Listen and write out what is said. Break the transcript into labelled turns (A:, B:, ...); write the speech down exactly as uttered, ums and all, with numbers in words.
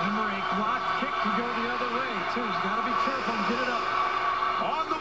A: Remember, a blocked kick can go the other way, too. He's got to be careful and get it up.
B: On the